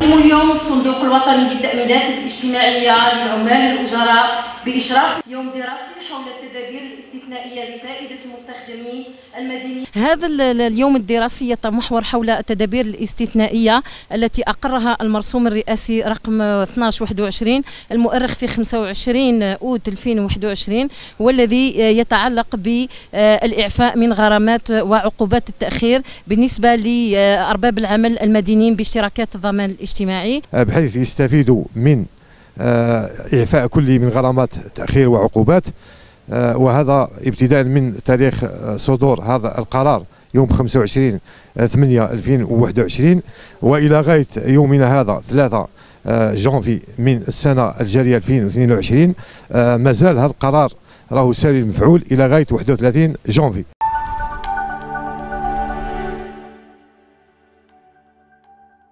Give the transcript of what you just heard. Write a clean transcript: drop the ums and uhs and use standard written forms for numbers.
ينظم اليوم الصندوق الوطني للتأمينات الاجتماعية للعمال الأجراء بإشراف يوم دراسي حول التدابير الاستثنائية لفائدة المستخدمين المدنيين. هذا اليوم الدراسي يتمحور حول التدابير الاستثنائية التي أقرها المرسوم الرئاسي رقم 1221 المؤرخ في 25 أوت 2021، والذي يتعلق بالإعفاء من غرامات وعقوبات التأخير بالنسبة لأرباب العمل المدنيين باشتراكات الضمان الاجتماعي، بحيث يستفيدوا من إعفاء كل من غرامات تأخير وعقوبات. وهذا ابتداء من تاريخ صدور هذا القرار يوم 25/8/2021 وإلى غاية يومنا هذا 3 جانفي من السنة الجارية 2022. ما زال هذا القرار راهو ساري المفعول إلى غاية 31 جانفي.